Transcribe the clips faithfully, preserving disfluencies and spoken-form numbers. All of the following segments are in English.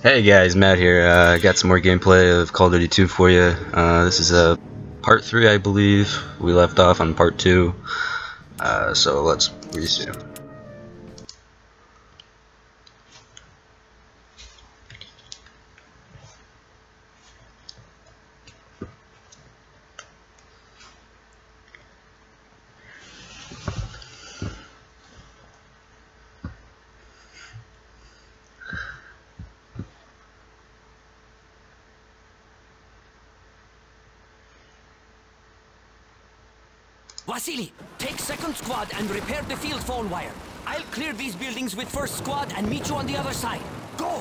Hey guys, Matt here. I uh, got some more gameplay of Call of Duty two for you. Uh, this is a uh, part three, I believe. We left off on part two, uh, so let's resume. Vasily, take second squad and repair the field phone wire. I'll clear these buildings with first squad and meet you on the other side. Go!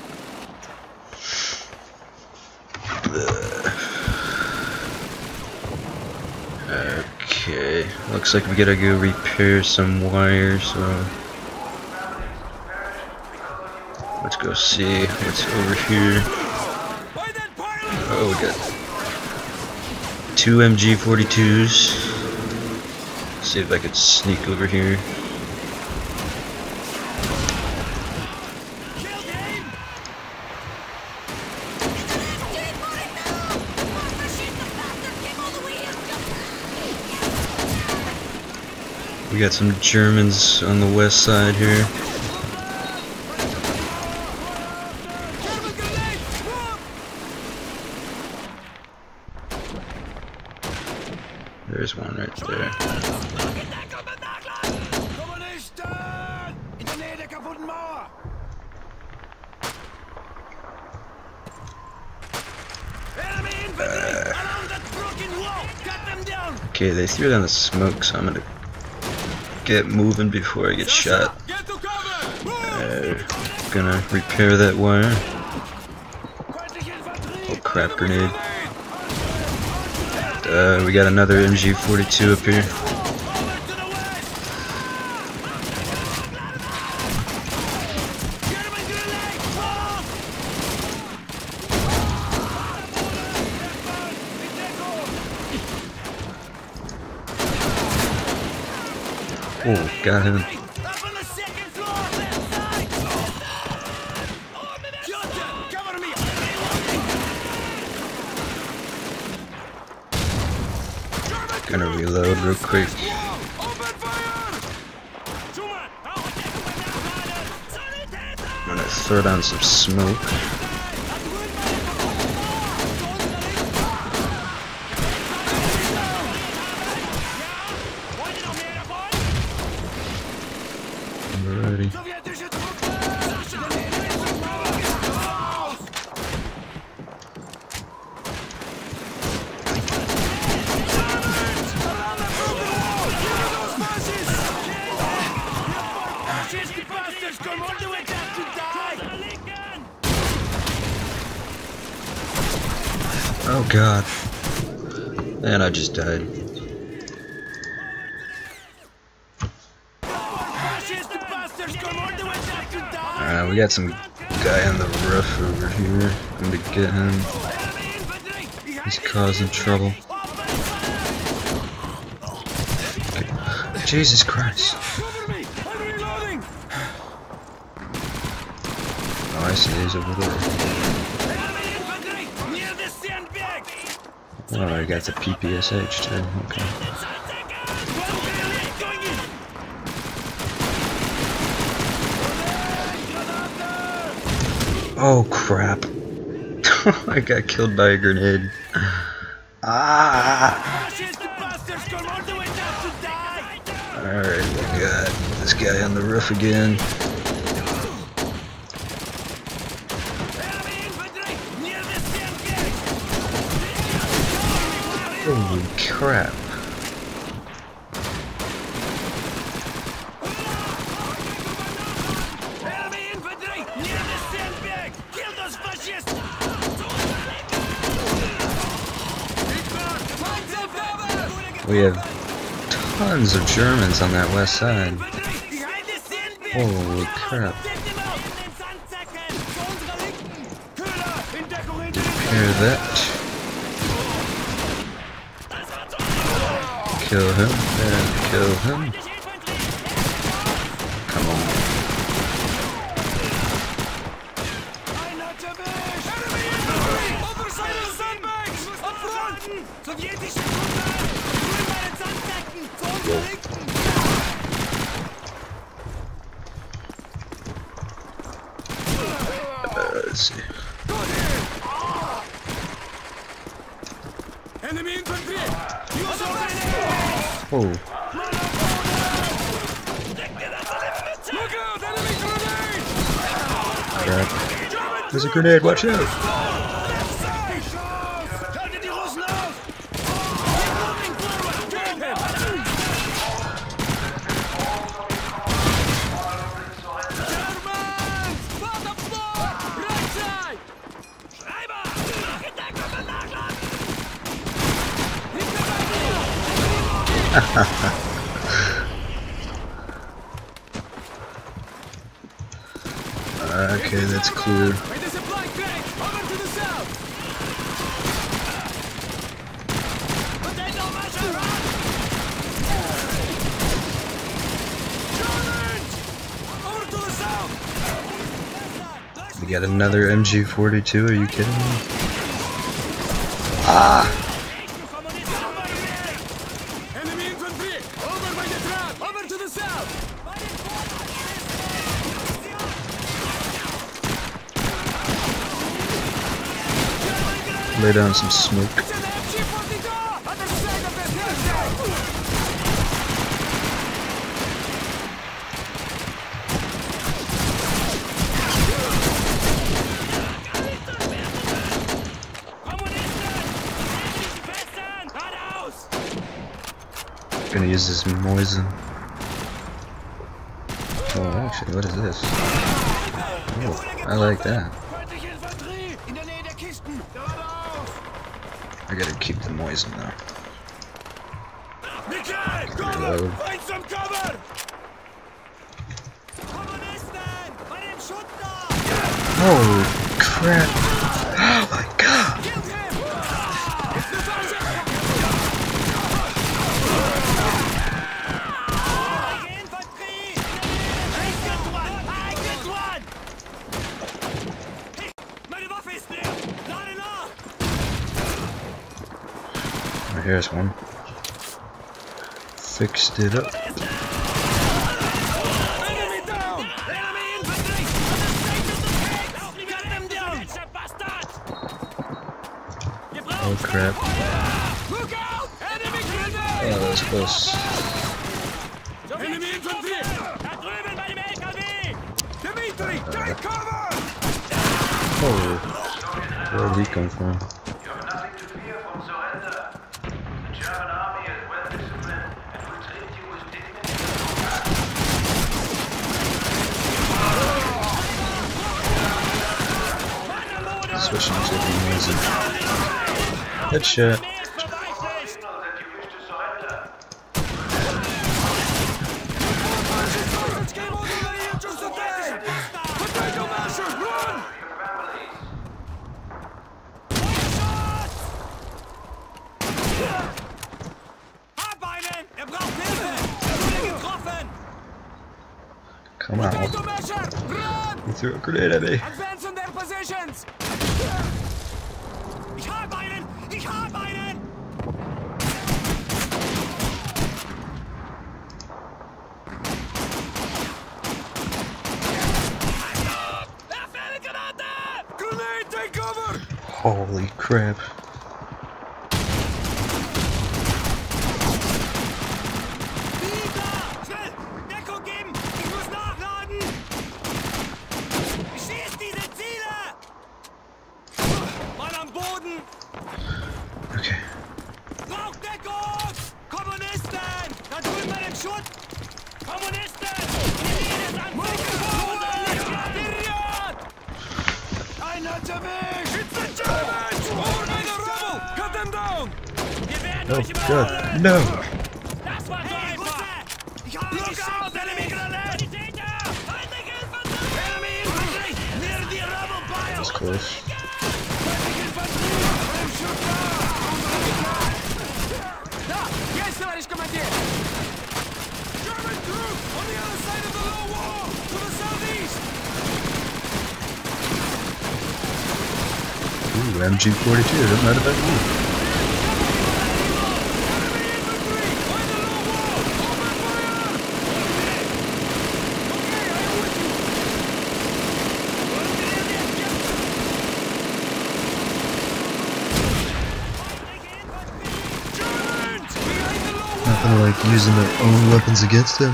Okay, looks like we gotta go repair some wires, so let's go see what's over here. Oh, we got two M G forty-twos. See if I could sneak over here. We got some Germans on the west side here. There's one right there. Uh, okay, they threw down the smoke, so I'm gonna get moving before I get shot. Uh, gonna repair that wire. Oh crap, grenade. Uh, we got another M G forty-two up here. Oh, got him. Gonna reload real quick. I'm gonna throw down some smoke. Alrighty. Oh god. And I just died. Alright, we got some guy on the roof over here. I'm gonna get him. He's causing trouble. Okay. Jesus Christ. Oh, I see, he's over there. Oh, I got the P P S H too, okay. Oh crap. I got killed by a grenade. Ah! Alright, we got this guy on the roof again. Holy crap. We have tons of Germans on that west side. Holy crap. Repair that. Kill him, and kill him. Come on. Sowjetische Truppe! Drüben bei den Sandsäcken! Zu unserer Linken! Uh, let's see. Enemy infantry! Oh. Look out! Enemy grenade! Crap. There's a grenade, watch out! Haltet die Russen auf! Moving forward! Kill him! Germans! Fahrt auf Nord! Right side! Schreiber! Nachgedenkt und nachladen! Hinter bei dir! Okay, that's clear. By the supply crate! Over to the south! Potato masher, run! Germans! Over to the south! We got another M G forty-two, are you kidding me? Ah! Enemy infantry! Over by the trap! Over to the south! Lay down some smoke. It's an M G forty-two! Other side of the hillside! Gonna use this Moisen. Oh, actually, what is this? Oh, I like that. I gotta keep the Moisen though. Reload. Find some cover! Holy crap! Oh my god! Oh, here's one. Fixed it up. Enemy down! Enemy infantry! On the side of the tanks! Get them down! Oh crap. Look out! Enemy grenade! Oh, that was close. Enemy infantry! Da drüben bei dem L K W! Dimitri, take cover! Oh, where did he come from? Switching to the music. Headshot. Come on. You threw a grenade at me. Advance on their positions! Ich hab einen! Ich hab einen! Werfe eine Granate! Grenade, take cover! Holy crap. Schnell! Deckung geben! Ich muss nachladen! Schieß diese Ziele! Mann am Boden! Okay. Braucht Deckung! Kommunisten! Da drüben bei dem Schutt! Kommunisten! Einer unterwegs! It's the Germans! Over by the rubble! Cut them down! Wir werden Oh euch god, überfallen! no! Das war so einfach! Ich habe Look out, enemy grenade! Feindliche Infanterie! Enemy infantry! Near the rubble pile! That's close. Feindliche Infanterie! Beim Schutter! Da! Jetzt werde ich kommandiert! German troops! On the other side of the low wall! To the southeast! Ooh, M G forty-two, doesn't matter about you. nothing like using their own weapons against him.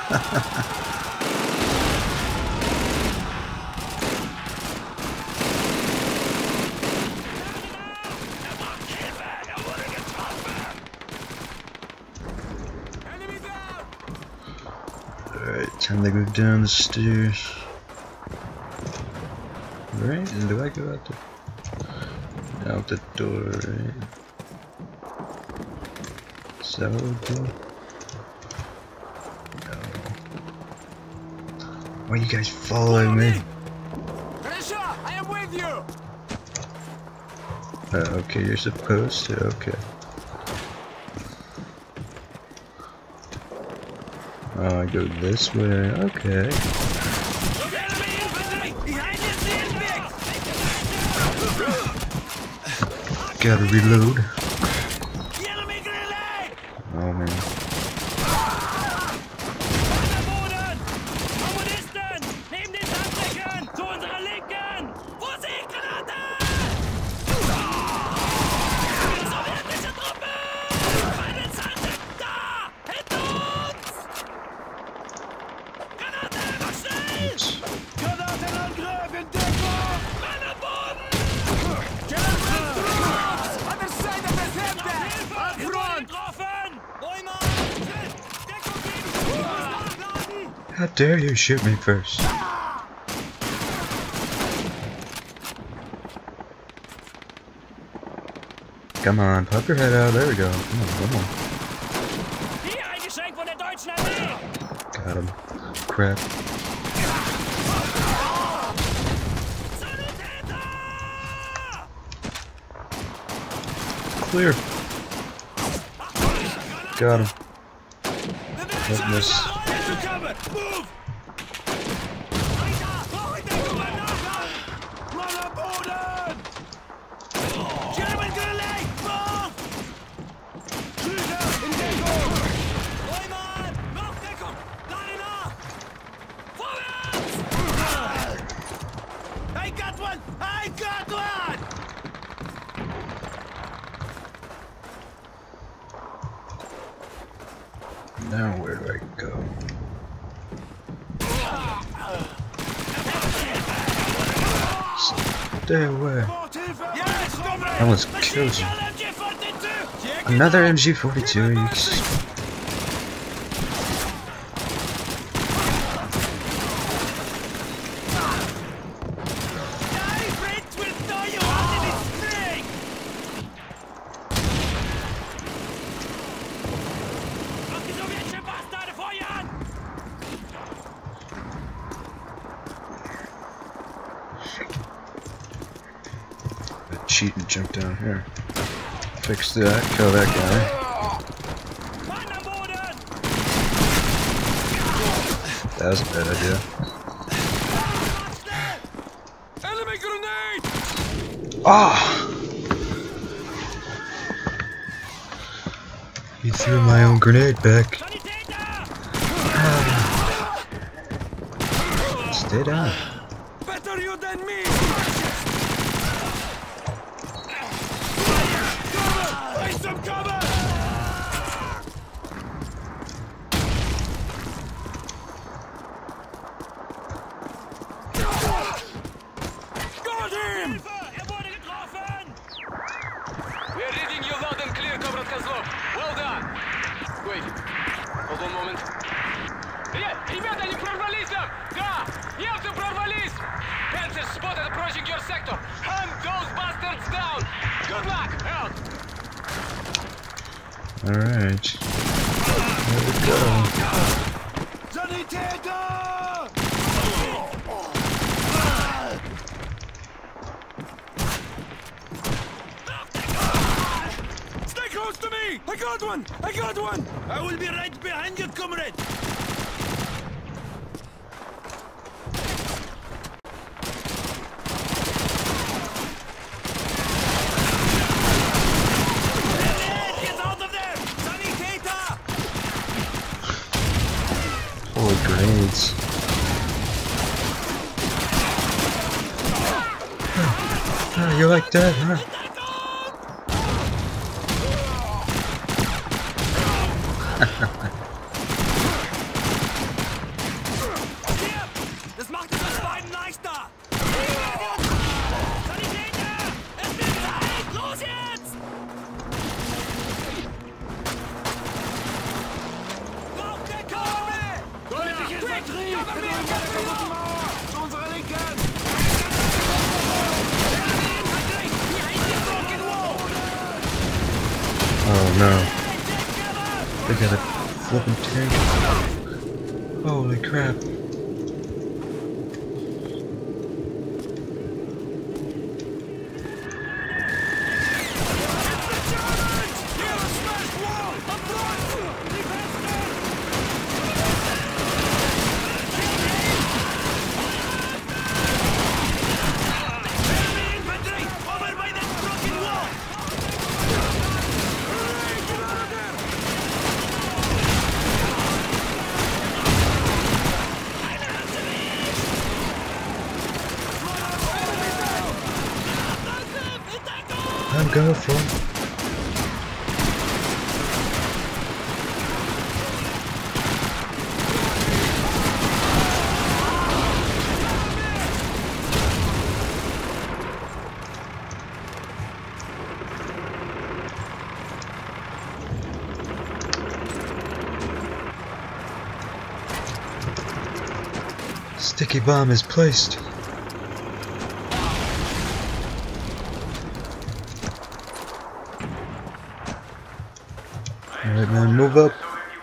Alright, time to go down the stairs. Right? And do I go out the out the door, right? Is that what we do? No. Why are you guys following me? Resha, I am with you. Uh, okay, you're supposed to, okay. Oh, I go this way, okay. Gotta reload. Oh man. How dare you shoot me first? Come on, pop your head out. There we go. Come on, come on. Got him. Crap. Clear. Got him. Don't miss. Now where do I go? Stay away. That was kills you. Another M G forty-two. You cheat and jump down here. Fix that, kill that guy. That was a bad idea. Enemy grenade! Ah! He threw my own grenade back. Ah. Stay down. Better you than me! Some cover! Got him! We're reading you loud and clear, Comrade Козлов. Well done. Wait. Hold on a moment. Ребята, они прорвались там! Да! Немцы прорвались! Panthers spotted approaching your sector. Hunt those bastards down! Good luck! Out! Alright. There we go. Stay close to me! I got one! I got one! I will be right behind you, comrade! Holy grenades. Oh, you like that, huh? Das macht es uns beiden leichter! Sanitäter! Es wird Zeit! Los jetzt! Braucht der Kurve! Feindliches Vertrieb! Zu unserer Linken! Oh no. They got a flipping tank. Holy crap. I'm going for it. Sticky bomb is placed. Alright man, move up.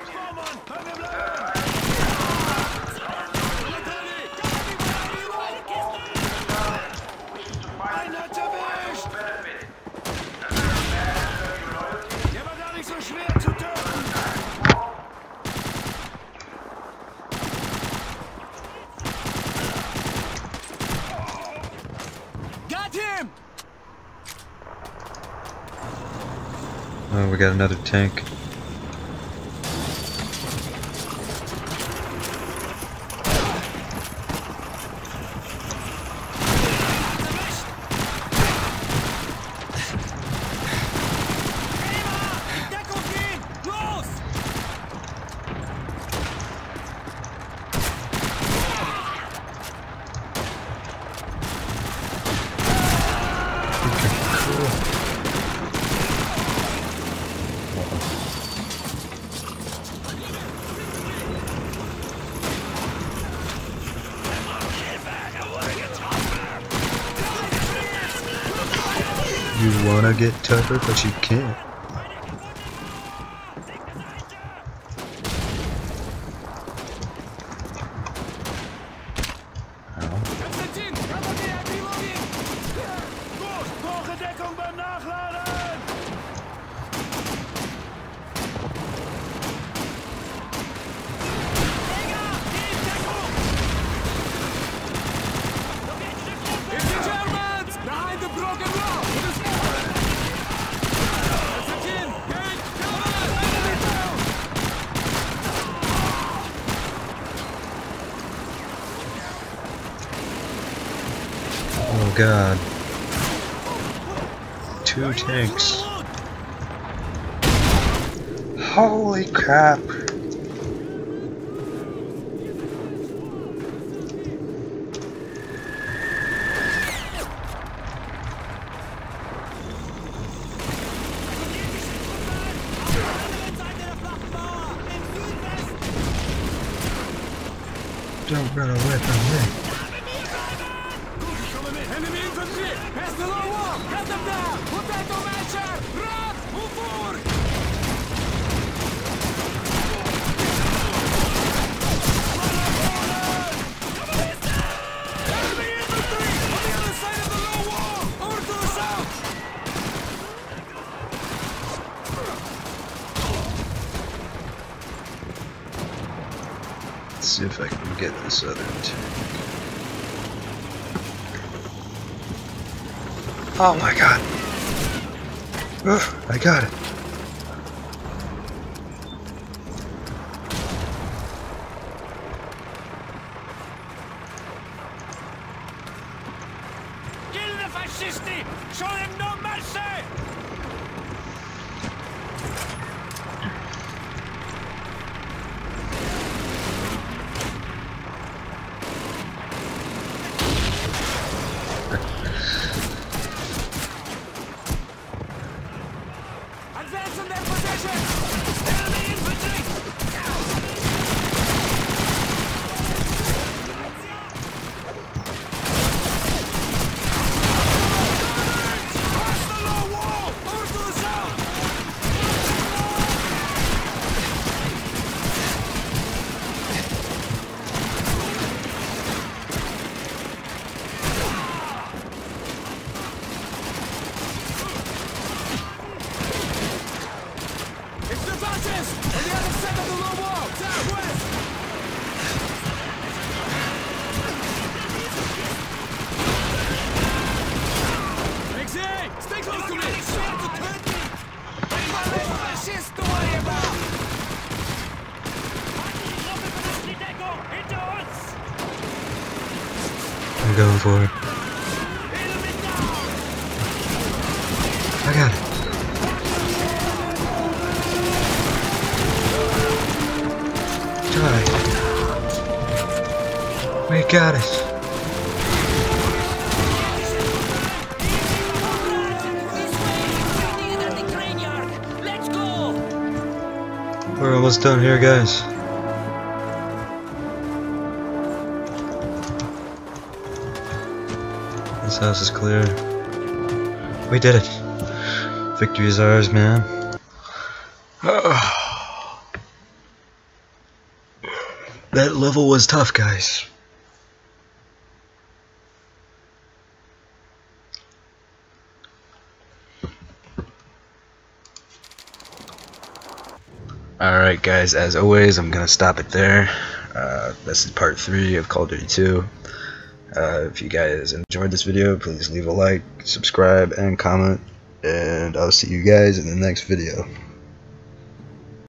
Got him! Oh, we got another tank. You wanna get tougher, but you can't. Oh god. Two tanks. Holy crap. Don't run away from me. Enemy infantry! Pass the low wall! Cut them down! Potato masher! Run! Move forward! Enemy infantry! On the other side of the low wall! Over to the south! Let's see if I can get this other tank. Oh my god. Ugh, I got it. Kill the fascisti! Show them no mercy! Advance on their position! Enemy infantry! Cross the low wall! Over to the south! It's the fascists! On the other side of the low wall! Southwest! Alexei! Stay close to me! Fascists to worry about! I'm going for it. I got it. Die. We got it. Let's go! We're almost done here, guys. This house is clear. We did it. Victory is ours, man. That level was tough, guys. Alright guys, as always, I'm gonna stop it there. Uh, this is part three of Call of Duty two. Uh, if you guys enjoyed this video, please leave a like, subscribe, and comment. And I'll see you guys in the next video.